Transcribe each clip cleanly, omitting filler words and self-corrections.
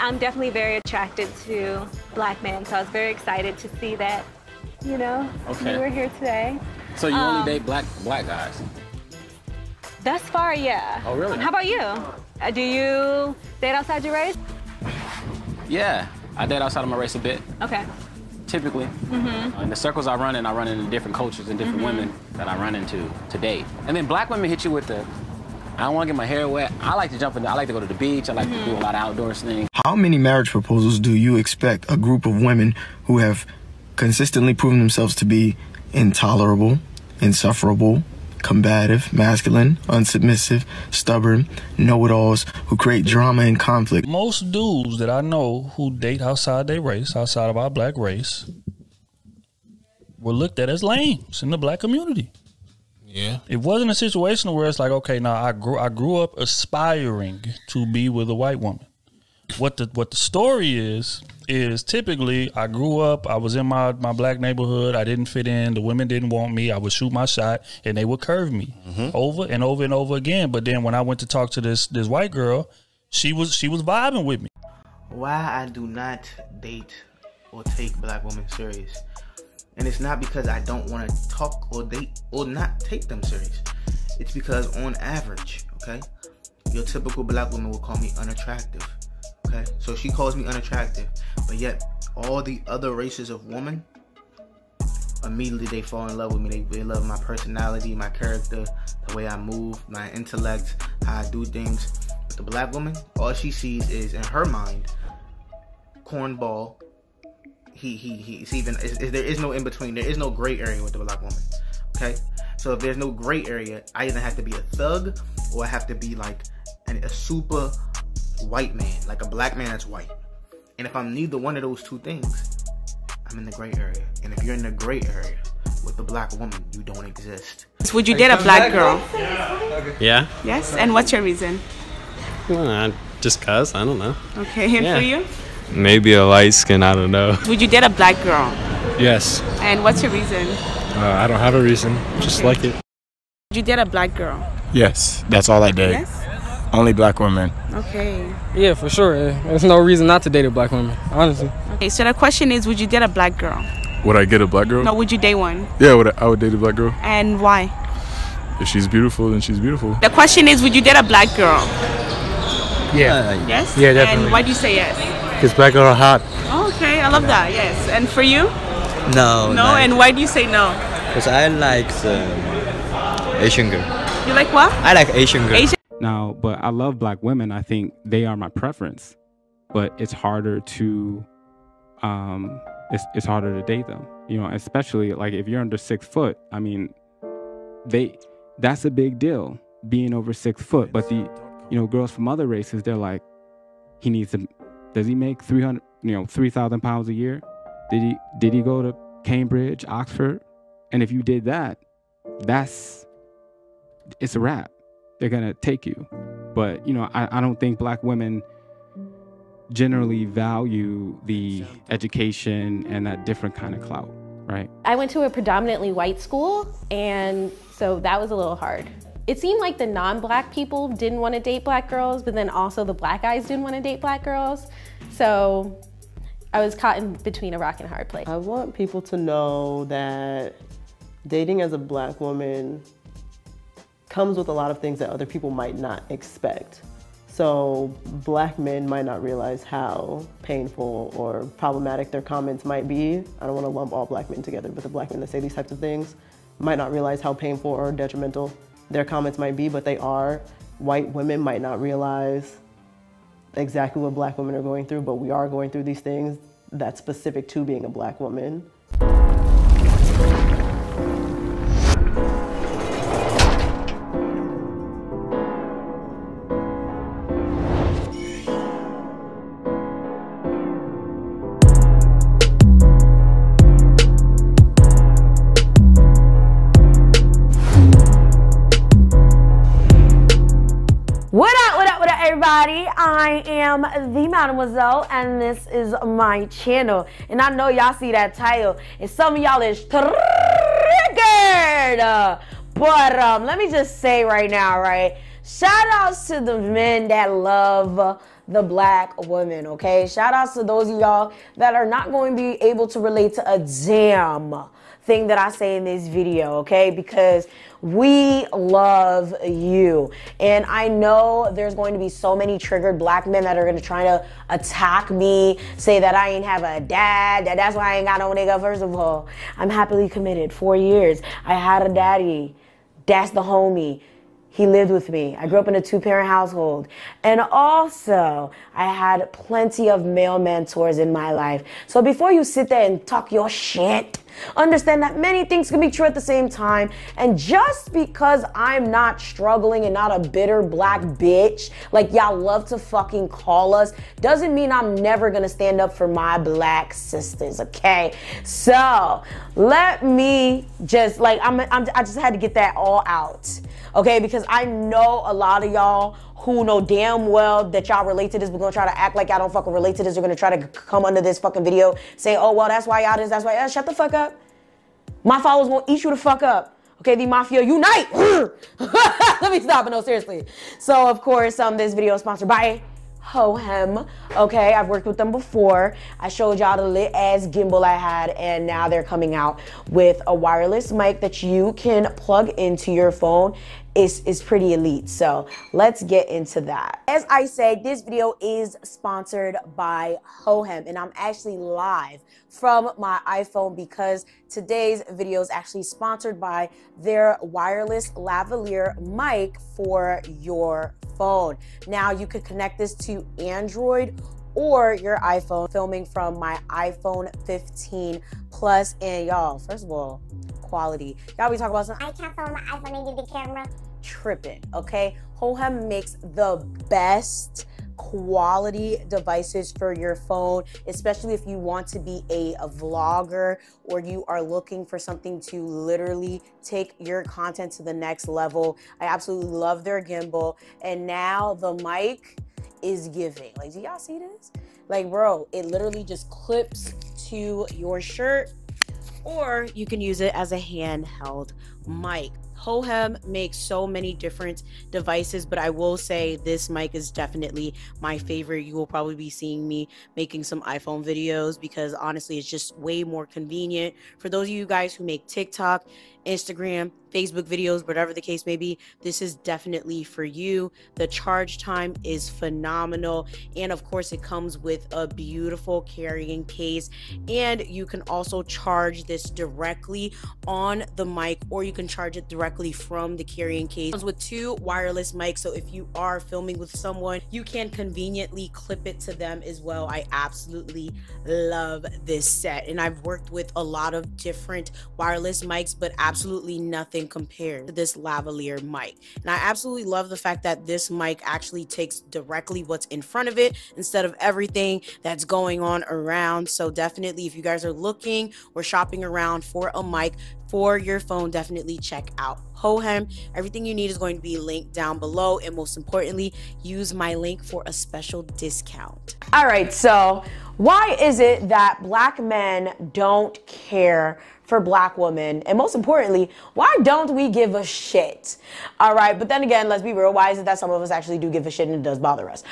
I'm definitely very attracted to black men, so I was very excited to see that, you know, you were here today. So you only date black guys? Thus far, yeah. Oh, really? How about you? Do you date outside your race? Yeah, I date outside of my race a bit. Okay. Typically. In the circles I run into different cultures and different women that I run into to date. And then black women hit you with the, I don't want to get my hair wet. I like to jump in, I like to go to the beach. I like to do a lot of outdoors things. How many marriage proposals do you expect a group of women who have consistently proven themselves to be intolerable, insufferable, combative, masculine, unsubmissive, stubborn, know-it-alls who create drama and conflict? Most dudes that I know who date outside their race, outside of our black race, were looked at as lames in the black community. Yeah. It wasn't a situation where it's like, okay, now I grew up aspiring to be with a white woman. What the story is typically I grew up, I was in my black neighborhood, I didn't fit in, the women didn't want me, I would shoot my shot and they would curve me over and over and over again. But then when I went to talk to this white girl, she was vibing with me. Why I do not date or take black women serious. And it's not because I don't want to talk or date or not take them serious. It's because on average, okay, your typical black woman will call me unattractive. Okay, so she calls me unattractive, but yet all the other races of women, immediately they fall in love with me. They love my personality, my character, the way I move, my intellect, how I do things. But the black woman, all she sees is, in her mind, cornball. There is no in between. There is no gray area with the black woman. Okay, so if there's no gray area, I either have to be a thug or I have to be like a super white man, like a black man that's white. And if I'm neither one of those two things, I'm in the gray area. And if you're in the gray area with the black woman, you don't exist. Would you date a black girl? Yeah. Yes? And what's your reason? Well, just cause, I don't know. Okay, and for you? Maybe a light skin, I don't know. Would you date a black girl? Yes. And what's your reason? I don't have a reason, just like it. Would you date a black girl? Yes, that's all I date. Yes? Only black women. Okay. Yeah, for sure. There's no reason not to date a black woman, honestly. Okay, so the question is, would you date a black girl? Would I get a black girl? No, would you date one? Yeah, I would date a black girl. And why? If she's beautiful, then she's beautiful. The question is, would you date a black girl? Yeah. Yes? Yeah, definitely. And why do you say yes? Because black girls are hot. Oh, okay, I love that, yes. And for you? No. No, and why do you say no? Because I like Asian girl. You like what? I like Asian girl. Now, but I love black women. I think they are my preference, but it's harder to, it's harder to date them. You know, especially like if you're under 6 foot. I mean, that's a big deal, being over 6 foot. But girls from other races, they're like, does he make 3,000 pounds a year? Did he go to Cambridge, Oxford? And if you did that, it's a wrap. They're gonna take you. But I don't think black women generally value the education and that different kind of clout, right? I went to a predominantly white school, and so that was a little hard. It seemed like the non-black people didn't want to date black girls, but then also the black guys didn't want to date black girls. So I was caught in between a rock and a hard place. I want people to know that dating as a black woman comes with a lot of things that other people might not expect. So black men might not realize how painful or problematic their comments might be. I don't want to lump all black men together, but the black men that say these types of things might not realize how painful or detrimental their comments might be, but they are. White women might not realize exactly what black women are going through, but we are going through these things that's specific to being a black woman. Everybody, I am the Mademoiselle, and this is my channel. And I know y'all see that title, and some of y'all is triggered. But let me just say right now, right? Shout outs to the men that love the black woman, okay? Shout outs to those of y'all that are not going to be able to relate to a damn thing that I say in this video, okay? Because we love you. And I know there's going to be so many triggered black men that are going to try to attack me, say that I ain't have a dad, that's why I ain't got no nigga. First of all, I'm happily committed, 4 years. I had a daddy. That's the homie. He lived with me. I grew up in a 2-parent household. And also, I had plenty of male mentors in my life. So before you sit there and talk your shit, understand that many things can be true at the same time. And just because I'm not struggling and not a bitter black bitch, like y'all love to fucking call us, doesn't mean I'm never gonna stand up for my black sisters, okay? So, let me just, like, I just had to get that all out. Okay, because I know a lot of y'all who know damn well that y'all relate to this, but gonna try to act like y'all don't fucking relate to this. You're gonna try to come under this fucking video, say, oh, well, that's why y'all this, that's why, shut the fuck up. My followers won't eat you the fuck up. Okay, the mafia unite. Let me stop it, no, seriously. So, of course, this video is sponsored by Hohem. Okay, I've worked with them before. I showed y'all the lit ass gimbal I had, and now they're coming out with a wireless mic that you can plug into your phone. Is pretty elite. So let's get into that. As I said, this video is sponsored by Hohem, and I'm actually live from my iPhone because today's video is actually sponsored by their wireless lavalier mic for your phone. Now you could connect this to Android or your iPhone, filming from my iPhone 15 Plus. And y'all, first of all, quality. Y'all be talking about some, I can't film my iPhone and get the camera. Tripping, okay? Hohem makes the best quality devices for your phone, especially if you want to be a vlogger or you are looking for something to literally take your content to the next level. I absolutely love their gimbal. And now the mic is giving. Like, do y'all see this? Like, bro, it literally just clips to your shirt, or you can use it as a handheld mic. Hohem makes so many different devices, but I will say this mic is definitely my favorite. You will probably be seeing me making some iPhone videos because honestly, it's just way more convenient. For those of you guys who make TikTok, Instagram, Facebook videos, whatever the case may be, this is definitely for you. The charge time is phenomenal. And of course, it comes with a beautiful carrying case. And you can also charge this directly on the mic, or you can charge it directly from the carrying case. It comes with 2 wireless mics, so if you are filming with someone, you can conveniently clip it to them as well. I absolutely love this set. And I've worked with a lot of different wireless mics, but absolutely nothing compared to this lavalier mic. And I absolutely love the fact that this mic actually takes directly what's in front of it instead of everything that's going on around. So definitely, if you guys are looking or shopping around for a mic for your phone, definitely check out Hohem. Everything you need is going to be linked down below, and most importantly, use my link for a special discount. All right, so why is it that black men don't care for black women? And most importantly, why don't we give a shit? All right, but then again, let's be real. Why is it that some of us actually do give a shit and it does bother us?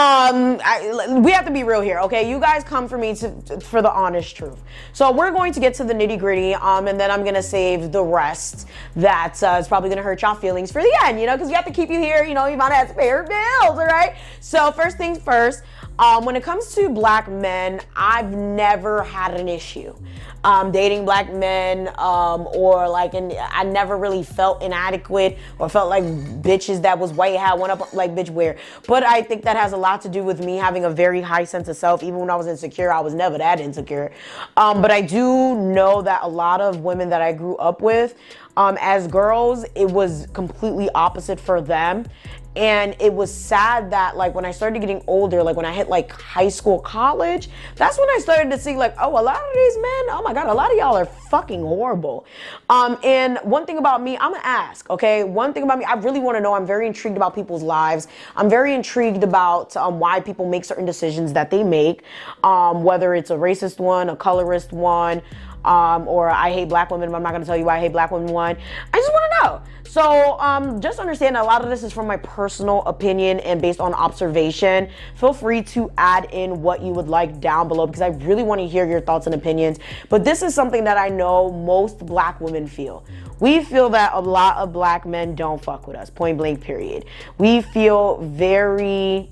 We have to be real here, okay? You guys come for me for the honest truth. So we're going to get to the nitty gritty, and then I'm gonna save the rest that is probably gonna hurt y'all feelings for the end, you know, because we have to keep you here, you know, you might have to pay your bills, all right? So first things first, when it comes to black men, I've never had an issue dating black men, or like, I never really felt inadequate or felt like bitches that was white had one up like bitch where. But I think that has a lot to do with me having a very high sense of self. Even when I was insecure, I was never that insecure. But I do know that a lot of women that I grew up with, as girls, it was completely opposite for them. And it was sad that, like, when I started getting older, like when I hit like high school, college, that's when I started to see like, oh, a lot of these men, oh my God, a lot of y'all are fucking horrible. And one thing about me, I'm gonna ask, okay? One thing about me, I really wanna know, I'm very intrigued about people's lives. I'm very intrigued about why people make certain decisions that they make, whether it's a racist one, a colorist one, or I hate black women, but I'm not gonna tell you why I hate black women one. I just wanna know. So just understand that a lot of this is from my personal opinion and based on observation. Feel free to add in what you would like down below because I really wanna hear your thoughts and opinions. But this is something that I know most black women feel. We feel that a lot of black men don't fuck with us, point blank period. We feel very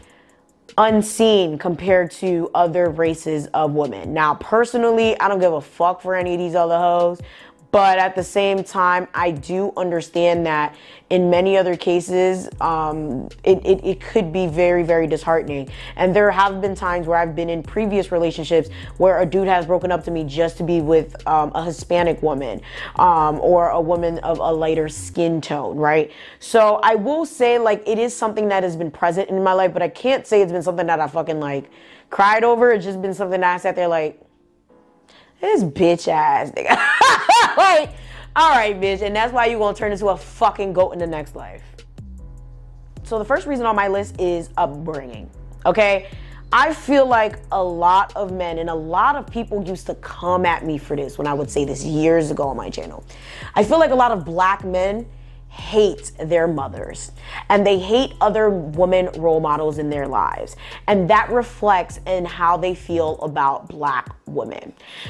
unseen compared to other races of women. Now, personally, I don't give a fuck for any of these other hoes, but at the same time, I do understand that in many other cases, it could be very, very disheartening. And there have been times where I've been in previous relationships where a dude has broken up to me just to be with a Hispanic woman or a woman of a lighter skin tone, right? So I will say, like, it is something that has been present in my life, but I can't say it's been something that I fucking, like, cried over. It's just been something that I sat there like, this bitch ass nigga. Like, all right, bitch. And that's why you gonna turn into a fucking goat in the next life. So the first reason on my list is upbringing, okay? I feel like a lot of men and a lot of people used to come at me for this when I would say this years ago on my channel. I feel like a lot of black men hate their mothers and they hate other women role models in their lives, and that reflects in how they feel about black women.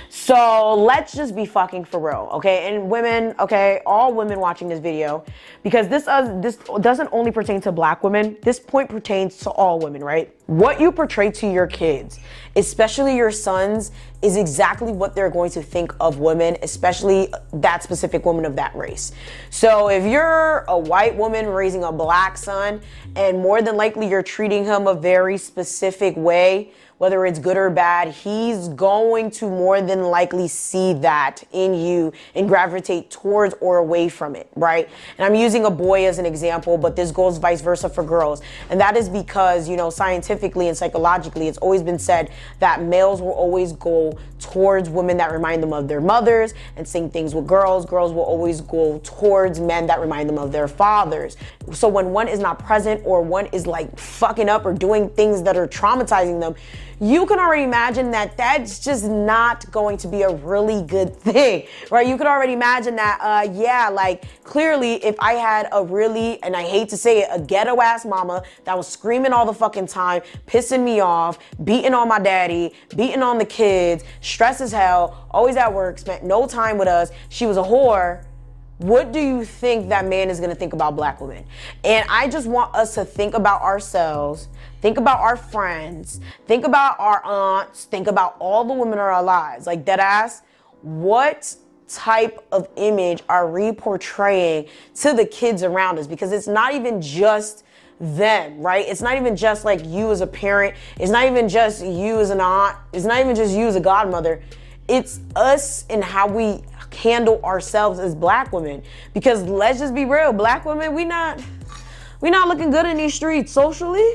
So let's just be fucking for real, okay? And women, okay, all women watching this video, because this doesn't only pertain to black women, this point pertains to all women, right? What you portray to your kids, especially your sons, is exactly what they're going to think of women, especially that specific woman of that race. So if you're a white woman raising a black son, and more than likely you're treating him a very specific way, whether it's good or bad, he's going to more than likely see that in you and gravitate towards or away from it, right? And I'm using a boy as an example, but this goes vice versa for girls. And that is because, you know, scientifically and psychologically, it's always been said that males will always go towards women that remind them of their mothers, and same things with girls. Girls will always go towards men that remind them of their fathers. So when one is not present or one is like fucking up or doing things that are traumatizing them, you can already imagine that that's just not going to be a really good thing, right? You could already imagine that, yeah, like clearly if I had a really, and I hate to say it, a ghetto ass mama that was screaming all the fucking time, pissing me off, beating on my daddy, beating on the kids, stressed as hell, always at work, spent no time with us, she was a whore. What do you think that man is gonna think about black women? And I just want us to think about ourselves, think about our friends, think about our aunts, think about all the women in our lives. Like, dead ass, what type of image are we portraying to the kids around us? Because it's not even just them, right? It's not even just like you as a parent. It's not even just you as an aunt. It's not even just you as a godmother. It's us and how we handle ourselves as black women. Because let's just be real, black women, we not looking good in these streets socially.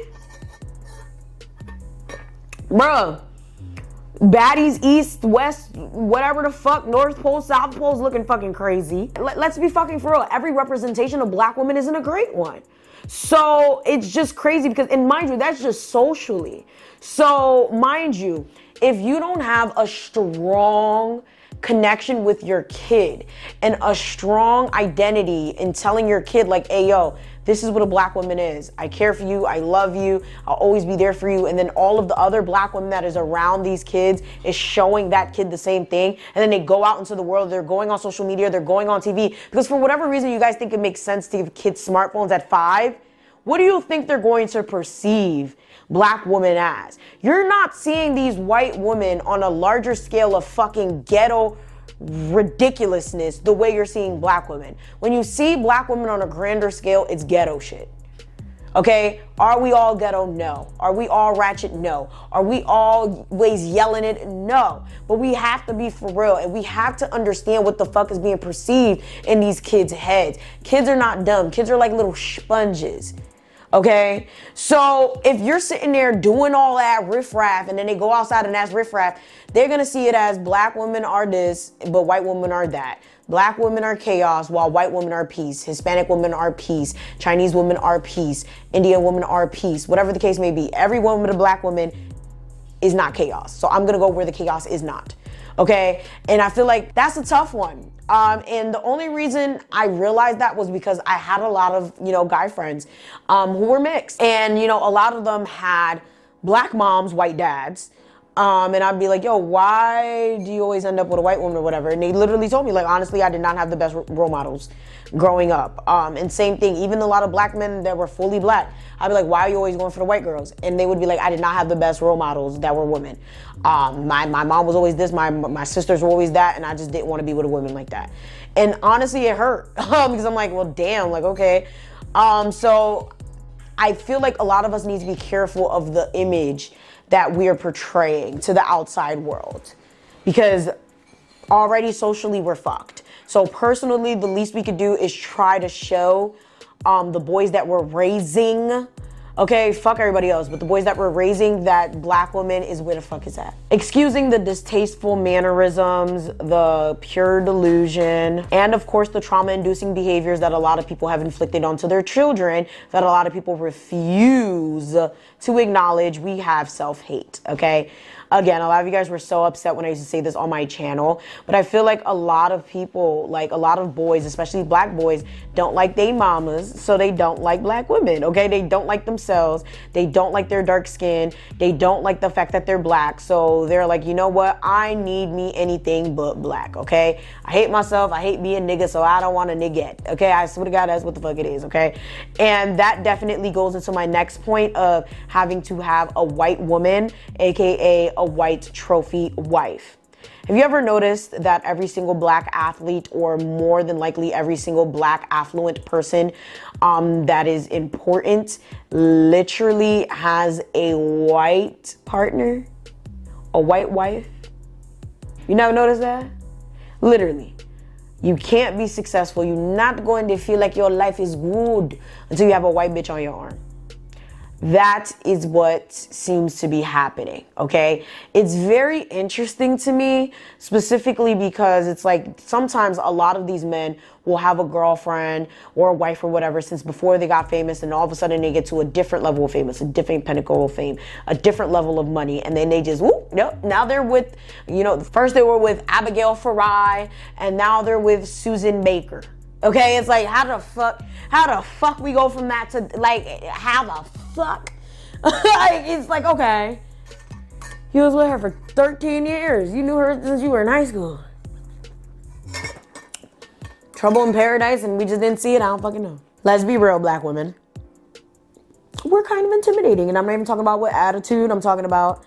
Bruh, baddies east, west, whatever the fuck, North Pole, South Pole's looking fucking crazy. Let's be fucking for real. Every representation of black women isn't a great one. So it's just crazy because, and mind you, that's just socially. So mind you, if you don't have a strong connection with your kid and a strong identity in telling your kid like, hey, yo, this is what a black woman is. I care for you. I love you. I'll always be there for you. And then all of the other black women that is around these kids is showing that kid the same thing. And then they go out into the world. They're going on social media. They're going on TV. Because for whatever reason you guys think it makes sense to give kids smartphones at 5, what do you think they're going to perceive black women as? You're not seeing these white women on a larger scale of fucking ghetto ridiculousness the way you're seeing black women. When you see black women on a grander scale, it's ghetto shit. Okay? Are we all ghetto? No. Are we all ratchet? No. Are we always yelling it? No. But we have to be for real, and we have to understand what the fuck is being perceived in these kids' heads. Kids are not dumb. Kids are like little sponges. Okay, so if you're sitting there doing all that riffraff and then they go outside and that's riffraff, they're gonna see it as black women are this, but white women are that. Black women are chaos while white women are peace. Hispanic women are peace. Chinese women are peace. Indian women are peace. Whatever the case may be, every woman with a black woman is not chaos. So I'm gonna go where the chaos is not. okay? And I feel like that's a tough one. And the only reason I realized that was because I had a lot of, you know, guy friends who were mixed. And, you know, a lot of them had black moms, white dads. And I'd be like, yo, why do you always end up with a white woman or whatever? And they literally told me, like, honestly, I did not have the best role models growing up. And same thing, even a lot of black men that were fully black, I'd be like, why are you always going for the white girls? And they would be like, I did not have the best role models that were women. My mom was always this, my sisters were always that, and I just didn't want to be with a woman like that. And honestly, it hurt because I'm like, well, damn, like, okay. So I feel like a lot of us need to be careful of the image that we are portraying to the outside world, because already socially we're fucked. So personally, the least we could do is try to show the boys that we're raising, okay, fuck everybody else, but the boys that we're raising, that black woman is where the fuck is at. Excusing the distasteful mannerisms, the pure delusion, and of course the trauma-inducing behaviors that a lot of people have inflicted onto their children, that a lot of people refuse to acknowledge. We have self-hate, okay? Again, a lot of you guys were so upset when I used to say this on my channel, but I feel like a lot of people, like a lot of boys, especially black boys, don't like their mamas, so they don't like black women, okay? They don't like themselves. They don't like their dark skin. They don't like the fact that they're black, so they're like, you know what? I need me anything but black, okay? I hate myself. I hate being nigga, so I don't want a nigget, okay? I swear to God, that's what the fuck it is, okay? And that definitely goes into my next point of having to have a white woman, aka a white trophy wife. Have you ever noticed that every single black athlete, or more than likely every single black affluent person that is important, literally has a white partner, a white wife? You never noticed that? Literally. You can't be successful. You're not going to feel like your life is good until you have a white bitch on your arm. That is what seems to be happening, okay? It's very interesting to me, specifically because it's like sometimes a lot of these men will have a girlfriend or a wife or whatever since before they got famous, and all of a sudden they get to a different level of famous, a different pinnacle of fame, a different level of money, and then they just, whoop, nope, now they're with, you know, first they were with Abigail Farai, and now they're with Susan Baker. Okay, it's like, how the fuck we go from that to, like, how the fuck? Like, it's like, okay, you was with her for 13 years. You knew her since you were in high school. Trouble in Paradise, and we just didn't see it. I don't fucking know. Let's be real, black women. We're kind of intimidating, and I'm not even talking about what attitude. I'm talking about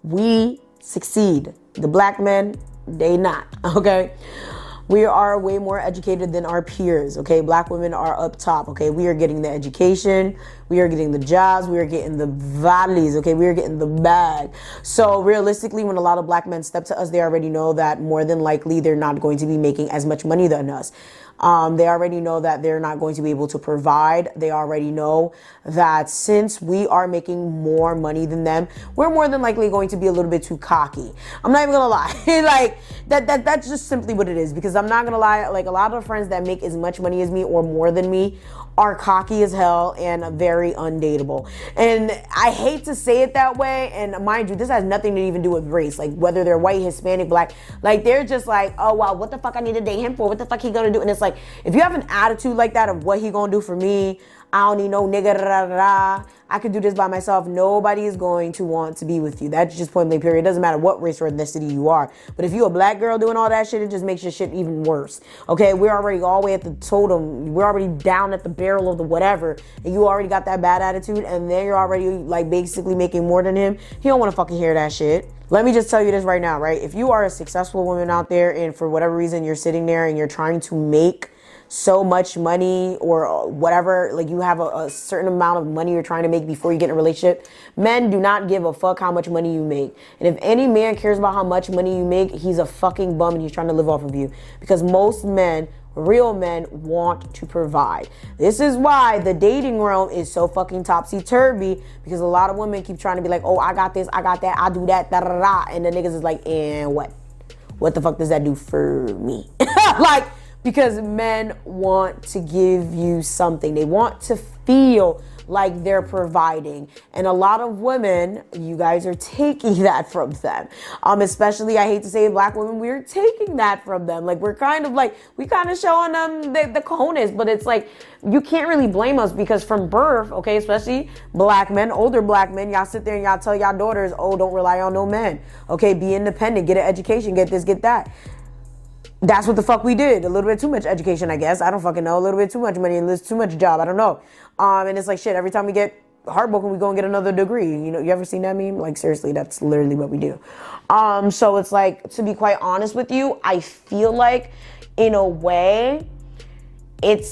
we succeed. The black men, they not, okay? We are way more educated than our peers, okay? Black women are up top, okay? We are getting the education, we are getting the jobs, we are getting the valleys, okay? We are getting the bag. So realistically, when a lot of black men step to us, they already know that more than likely they're not going to be making as much money than us. They already know that they're not going to be able to provide. They already know that since we are making more money than them, we're more than likely going to be a little bit too cocky. I'm not even gonna lie. Like that's just simply what it is, because I'm not gonna lie, like a lot of friends that make as much money as me or more than me are cocky as hell and very undateable. And I hate to say it that way, and mind you, this has nothing to even do with race, like whether they're white, Hispanic, black, like they're just like, oh wow, what the fuck I need to date him for? What the fuck he gonna do? And it's like, if you have an attitude like that of what he gonna do for me, I don't need no nigga, da, da, da, I could do this by myself, nobody is going to want to be with you. That's just point blank period. It doesn't matter what race or ethnicity you are. But if you a black girl doing all that shit, it just makes your shit even worse. Okay, we're already all the way at the totem. We're already down at the barrel of the whatever, and you already got that bad attitude, and then you're already like basically making more than him. He don't want to fucking hear that shit. Let me just tell you this right now, right? If you are a successful woman out there, and for whatever reason you're sitting there and you're trying to make so much money or whatever, like you have a certain amount of money you're trying to make before you get in a relationship, men do not give a fuck how much money you make. And if any man cares about how much money you make, he's a fucking bum and he's trying to live off of you. Because most men, real men, want to provide. This is why the dating realm is so fucking topsy-turvy, because a lot of women keep trying to be like, oh, I got this, I got that, I do that, da da da, and the niggas is like, and what? What the fuck does that do for me? Like, because men want to give you something. They want to feel like they're providing. And a lot of women, you guys are taking that from them. Especially, I hate to say it, black women, we're taking that from them. Like, we're kind of like, we kind of showing them the cojones, but it's like, you can't really blame us because from birth, okay, especially black men, older black men, y'all sit there and y'all tell y'all daughters, oh, don't rely on no men. Okay, be independent, get an education, get this, get that. That's what the fuck we did. A little bit too much education, I guess. I don't fucking know. A little bit too much money and too much job. I don't know. And it's like, shit, every time we get heartbroken, we go and get another degree. You know, you ever seen that meme? Like, seriously, that's literally what we do. So it's like, to be quite honest with you, I feel like, in a way, it's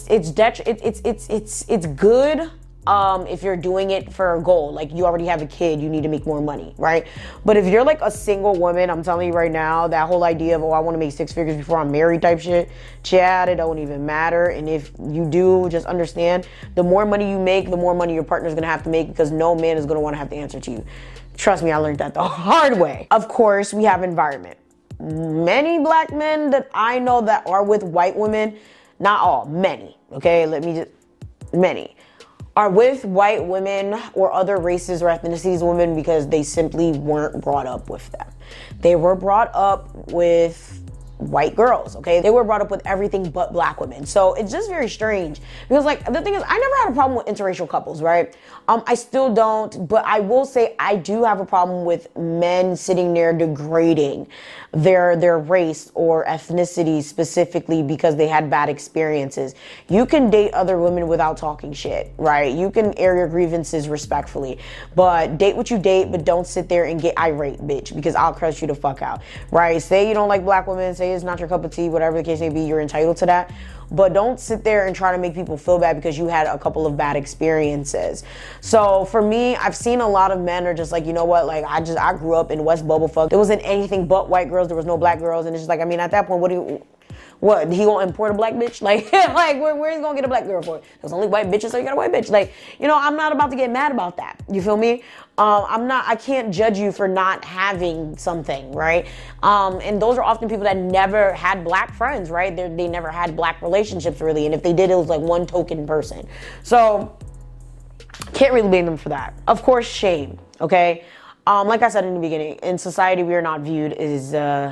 good if you're doing it for a goal. Like, you already have a kid, you need to make more money, right? But if you're like a single woman, I'm telling you right now, that whole idea of, oh, I want to make 6 figures before I'm married type shit, Chad, it don't even matter. And if you do, just understand, the more money you make, the more money your partner's gonna have to make, because no man is gonna want to have to answer to you. Trust me, I learned that the hard way. Of course, we have environment. Many black men that I know that are with white women, not all, many, okay? Many are with white women or other races or ethnicities women because they simply weren't brought up with them. They were brought up with white girls, okay? They were brought up with everything but black women. So it's just very strange because, like, the thing is, I never had a problem with interracial couples, right? I still don't, but I will say I do have a problem with men sitting there degrading their race or ethnicity specifically because they had bad experiences. You can date other women without talking shit, right? You can air your grievances respectfully, but date what you date, but don't sit there and get irate, bitch, because I'll crush you the fuck out, right? Say you don't like black women, say it's not your cup of tea, whatever the case may be, you're entitled to that. But don't sit there and try to make people feel bad because you had a couple of bad experiences. So for me, I've seen a lot of men are just like, you know what, like, I grew up in West Bubblefuck. There wasn't anything but white girls, there was no black girls, and it's just like, I mean, at that point, what, he gonna import a black bitch? Like, where he gonna get a black girl for? There's only white bitches, so you got a white bitch. Like, you know, I'm not about to get mad about that. You feel me? I can't judge you for not having something, right? And those are often people that never had black friends, right? They never had black relationships, really. And if they did, it was like one token person. So, can't really blame them for that. Of course, shame, okay? Like I said in the beginning, in society, we are not viewed as a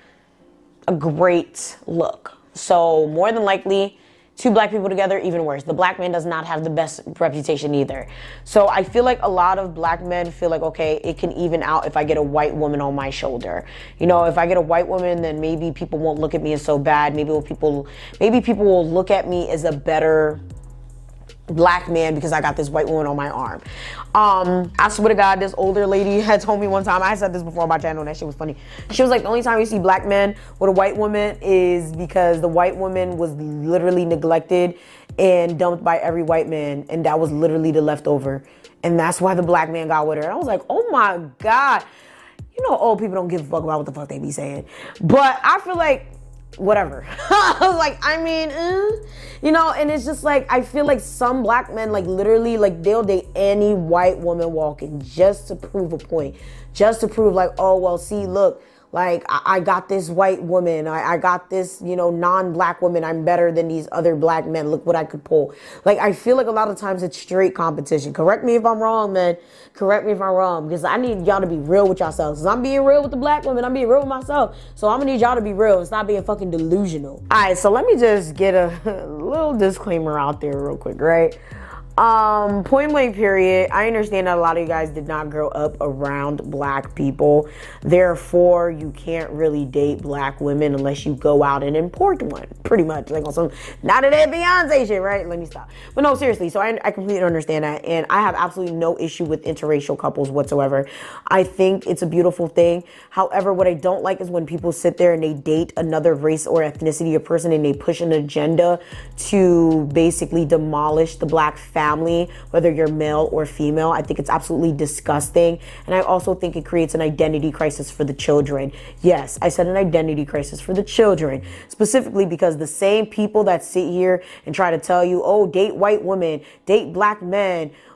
great look. So more than likely, 2 black people together, even worse. The black man does not have the best reputation either. So I feel like a lot of black men feel like, okay, it can even out if I get a white woman on my shoulder. You know, if I get a white woman, then maybe people won't look at me as so bad. Maybe people will look at me as a better black man because I got this white woman on my arm. I swear to God, this older lady had told me one time, I said this before on my channel, and that shit was funny. She was like, the only time you see black men with a white woman is because the white woman was literally neglected and dumped by every white man, and that was literally the leftover. And that's why the black man got with her. And I was like, oh my God. You know, old people don't give a fuck about what the fuck they be saying. But I feel like, whatever. I was like, I mean, you know, and it's just like, I feel like some black men, like, literally, like, they'll date any white woman walking just to prove a point, just to prove, like, oh, well, see, look, like, I got this white woman, I got this, you know, non-black woman, I'm better than these other black men, look what I could pull. Like, I feel like a lot of times it's straight competition. Correct me if I'm wrong, man. Correct me if I'm wrong, because I need y'all to be real with yourselves. Because I'm being real with the black women, I'm being real with myself. So I'm gonna need y'all to be real and stop being fucking delusional. All right, so let me just get a little disclaimer out there real quick, right? Point blank period, I understand that a lot of you guys did not grow up around black people. Therefore, you can't really date black women unless you go out and import one. Pretty much, like on some not a day Beyonce shit, right? Let me stop. But no, seriously, so I completely understand that. And I have absolutely no issue with interracial couples whatsoever. I think it's a beautiful thing. However, what I don't like is when people sit there and they date another race or ethnicity or person and they push an agenda to basically demolish the black family, whether you're male or female. I think it's absolutely disgusting. And I also think it creates an identity crisis for the children. Yes, I said an identity crisis for the children, specifically because the same people that sit here and try to tell you, oh, date white women, date black men,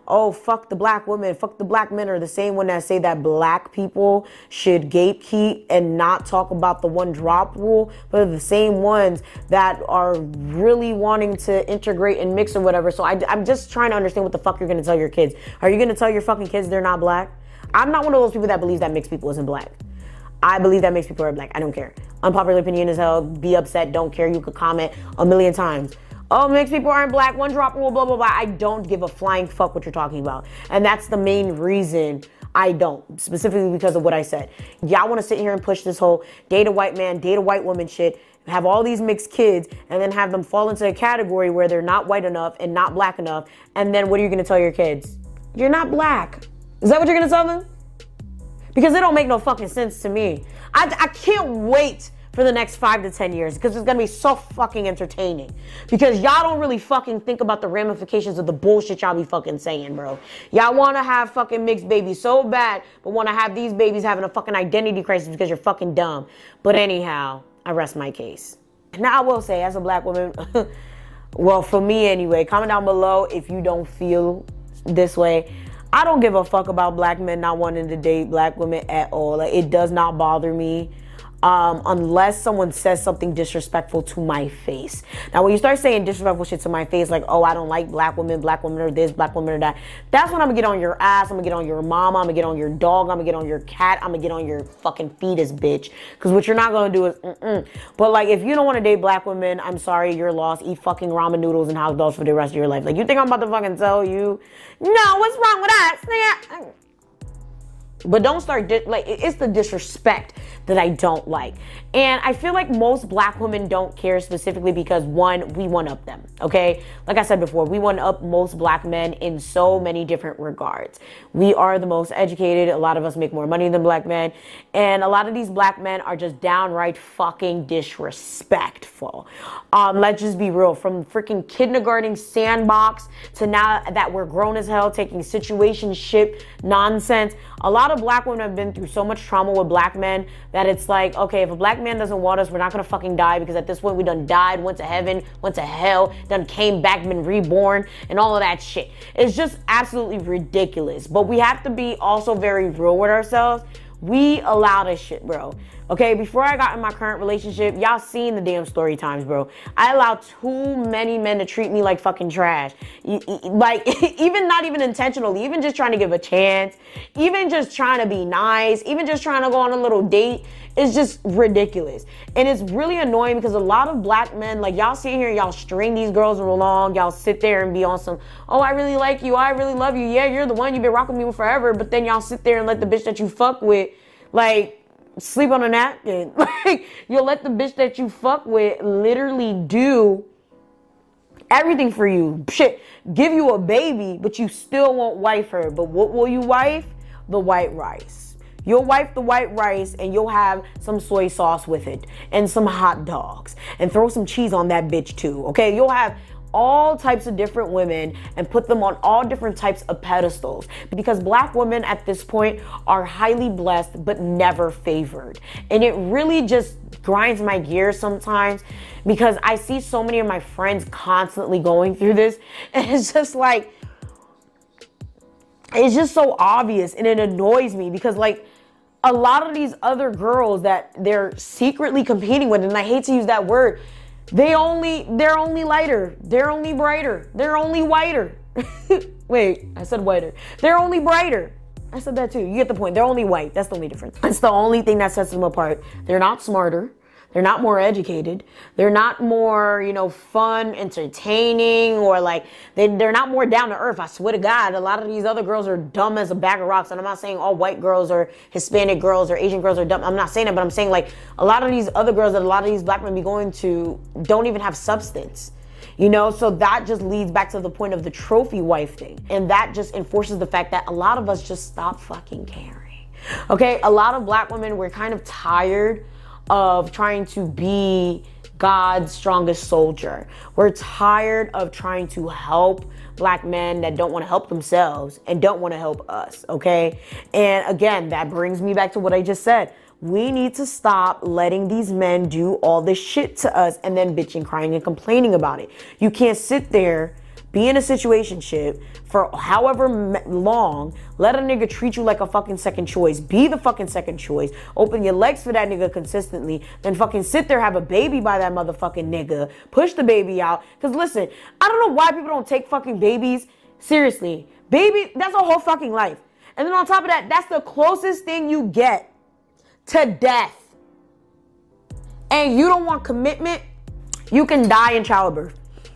oh, fuck the black women, fuck the black men, are the same one that say that black people should gatekeep and not talk about the one drop rule, but are the same ones that are really wanting to integrate and mix or whatever. So I'm just trying to understand what the fuck you're gonna tell your kids. Are you gonna tell your fucking kids they're not black? I'm not one of those people that believes that mixed people isn't black. I believe that mixed people are black. I don't care. Unpopular opinion as hell, be upset, don't care. You could comment a million times. Oh, mixed people aren't black, one drop rule, blah, blah, blah. I don't give a flying fuck what you're talking about. And that's the main reason I don't, specifically because of what I said. Y'all want to sit here and push this whole date a white man, date a white woman shit, have all these mixed kids, and then have them fall into a category where they're not white enough and not black enough. And then what are you going to tell your kids? You're not black. Is that what you're going to tell them? Because it don't make no fucking sense to me. I can't wait for the next 5 to 10 years because it's gonna be so fucking entertaining. Because y'all don't really fucking think about the ramifications of the bullshit y'all be fucking saying, bro. Y'all wanna have fucking mixed babies so bad, but wanna have these babies having a fucking identity crisis because you're fucking dumb. But anyhow, I rest my case. Now I will say, as a black woman, well, for me anyway, comment down below if you don't feel this way. I don't give a fuck about black men not wanting to date black women at all. Like, it does not bother me. Unless someone says something disrespectful to my face. Now, when you start saying disrespectful shit to my face, like, oh, I don't like black women are this, black women are that, that's when I'm gonna get on your ass, I'm gonna get on your mama, I'm gonna get on your dog, I'm gonna get on your cat, I'm gonna get on your fucking fetus, bitch. Because what you're not gonna do is, But, like, if you don't want to date black women, I'm sorry, you're lost. Eat fucking ramen noodles and hot dogs for the rest of your life. Like, you think I'm about to fucking tell you, no, what's wrong with that? But don't start, it's the disrespect that I don't like. And I feel like most black women don't care specifically because, one, we one-up them, okay? Like I said before, we one-up most black men in so many different regards. We are the most educated. A lot of us make more money than black men. And a lot of these black men are just downright fucking disrespectful. Let's just be real. From freaking kindergarten sandbox to now that we're grown as hell, taking situationship nonsense. A lot of black women have been through so much trauma with black men that it's like, okay, if a black man doesn't want us, we're not gonna fucking die, because at this point we done died, went to heaven, went to hell, done came back, been reborn, and all of that shit. It's just absolutely ridiculous. But we have to be also very real with ourselves. We allow this shit, bro. Okay, before I got in my current relationship, y'all seen the damn story times, bro. I allowed too many men to treat me like fucking trash. Like, even not even intentionally, even just trying to give a chance, even just trying to be nice, even just trying to go on a little date. It's just ridiculous. And it's really annoying because a lot of black men, like, y'all sit here, y'all string these girls along, y'all sit there and be on some, oh, I really like you, I really love you, yeah, you're the one, you've been rocking me with forever, but then y'all sit there and let the bitch that you fuck with, like, sleep on a napkin. Like, you'll let the bitch that you fuck with literally do everything for you. Shit, give you a baby, but you still won't wife her. But what will you wife? The white rice. You'll wife the white rice and you'll have some soy sauce with it and some hot dogs and throw some cheese on that bitch too, okay? You'll have all types of different women and put them on all different types of pedestals, because black women at this point are highly blessed but never favored. And it really just grinds my gears sometimes because I see so many of my friends constantly going through this, and it's just like, it's just so obvious, and it annoys me because, like, a lot of these other girls that they're secretly competing with, and I hate to use that word, they're only lighter, they're only brighter, they're only whiter. Wait, I said whiter. They're only brighter. I said that too. You get the point. They're only white. That's the only difference. It's the only thing that sets them apart. They're not smarter. They're not more educated. They're not more, you know, fun, entertaining, or like, they're not more down to earth. I swear to God, a lot of these other girls are dumb as a bag of rocks. And I'm not saying all white girls or Hispanic girls or Asian girls are dumb. I'm not saying that, but I'm saying, like, a lot of these other girls that a lot of these black men be going to don't even have substance. You know, so that just leads back to the point of the trophy wife thing. And that just enforces the fact that a lot of us just stop fucking caring. Okay, a lot of black women, we're kind of tired of trying to be God's strongest soldier. We're tired of trying to help black men that don't want to help themselves and don't want to help us, okay? And again, that brings me back to what I just said. We need to stop letting these men do all this shit to us and then bitching, crying, and complaining about it. You can't sit there be in a situationship for however long, let a nigga treat you like a fucking second choice, be the fucking second choice, open your legs for that nigga consistently, then fucking sit there, have a baby by that motherfucking nigga, push the baby out. Cause listen, I don't know why people don't take fucking babies seriously. Baby, that's a whole fucking life. And then on top of that, that's the closest thing you get to death. And you don't want commitment, you can die in childbirth.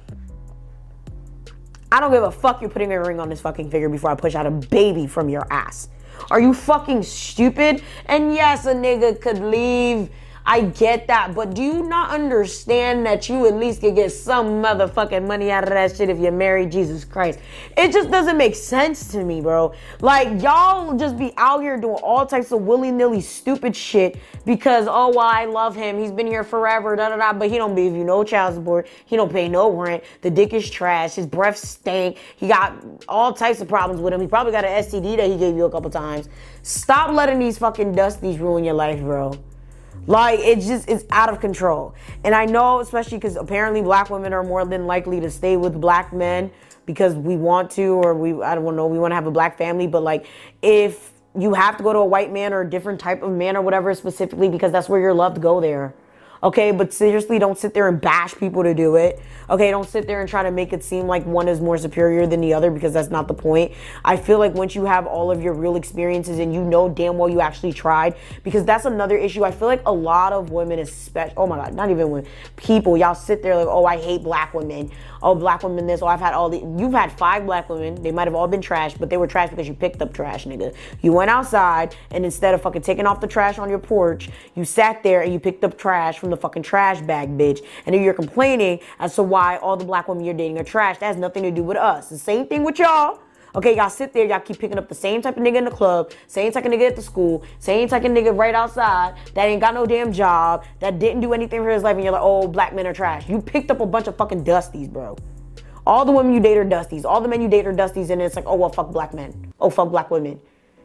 I don't give a fuck you're putting a ring on this fucking finger before I push out a baby from your ass. Are you fucking stupid? And yes, a nigga could leave. I get that. But do you not understand that you at least could get some motherfucking money out of that shit if you marry Jesus Christ? It just doesn't make sense to me, bro. Like, y'all just be out here doing all types of willy-nilly stupid shit because, oh, well, I love him. He's been here forever, da-da-da. But he don't give you no child support. He don't pay no rent. The dick is trash. His breath stink. He got all types of problems with him. He probably got an STD that he gave you a couple times. Stop letting these fucking dusties ruin your life, bro. Like, it's out of control. And I know, especially because apparently black women are more than likely to stay with black men because we want to, or I don't know, we want to have a black family. But like, if you have to go to a white man or a different type of man or whatever specifically because that's where you're loved, go there. Okay, but seriously, don't sit there and bash people to do it. Okay, don't sit there and try to make it seem like one is more superior than the other because that's not the point. I feel like once you have all of your real experiences and you know damn well you actually tried, because that's another issue. I feel like a lot of women, especially, oh my God, not even women, people, y'all sit there like, oh, I hate black women. Oh, black women this. Oh, I've had you've had 5 black women. They might have all been trash, but they were trash because you picked up trash, nigga. You went outside and instead of fucking taking off the trash on your porch, you sat there and you picked up trash from the fucking trash bag, bitch. And then you're complaining as to why all the black women you're dating are trash. That has nothing to do with us. The same thing with y'all. Okay, y'all sit there, y'all keep picking up the same type of nigga in the club, same type of nigga at the school, same type of nigga right outside that ain't got no damn job, that didn't do anything for his life, and you're like, oh, black men are trash. You picked up a bunch of fucking dusties, bro. All the women you date are dusties. All the men you date are dusties, and it's like, oh, well, fuck black men. Oh, fuck black women.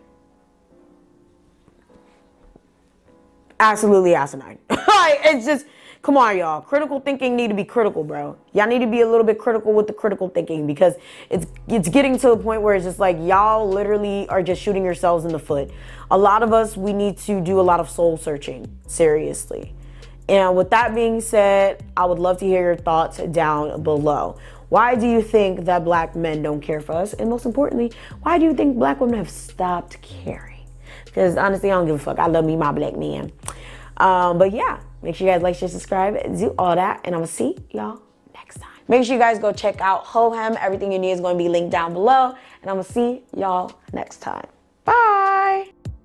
Absolutely asinine. It's just, come on, y'all. Critical thinking need to be critical, bro. Y'all need to be a little bit critical with the critical thinking because it's getting to a point where it's just like y'all literally are just shooting yourselves in the foot. A lot of us, we need to do a lot of soul searching, seriously. And with that being said, I would love to hear your thoughts down below. Why do you think that black men don't care for us? And most importantly, why do you think black women have stopped caring? Because honestly, I don't give a fuck. I love me my black man. But yeah, make sure you guys like, share, subscribe, do all that. And I'm going to see y'all next time. Make sure you guys go check out Hohem. Everything you need is going to be linked down below. And I'm going to see y'all next time. Bye.